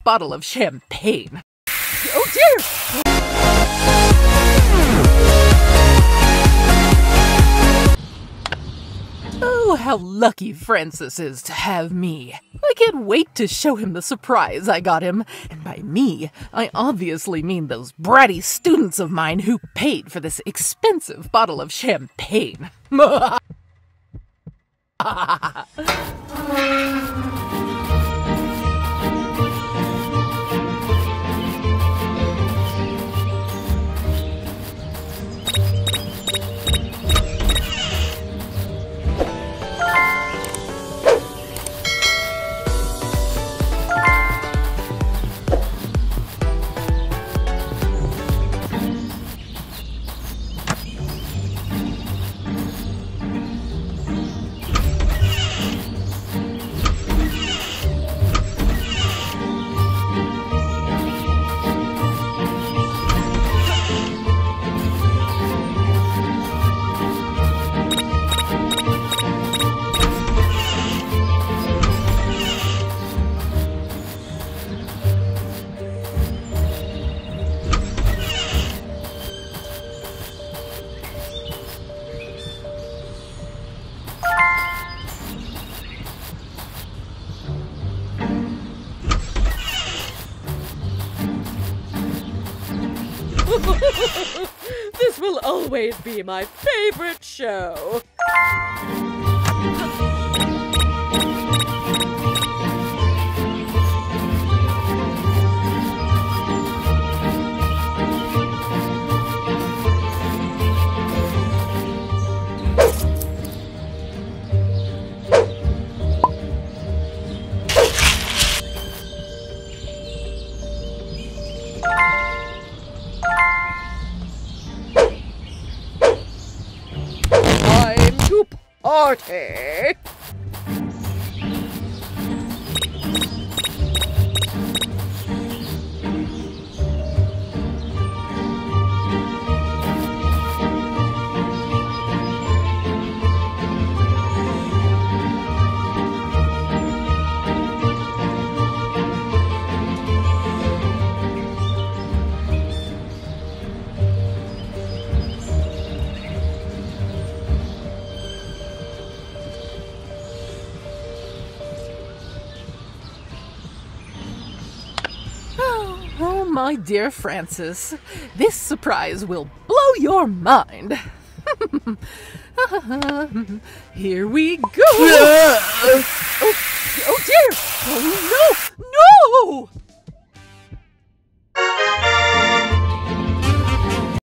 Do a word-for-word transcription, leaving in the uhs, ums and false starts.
bottle of champagne. Oh dear! Oh, how lucky Francis is to have me. I can't wait to show him the surprise I got him. And by me, I obviously mean those bratty students of mine who paid for this expensive bottle of champagne. This will always be my favorite show. Party! Oh, my dear Francis, this surprise will blow your mind. Here we go. Oh, oh dear! Oh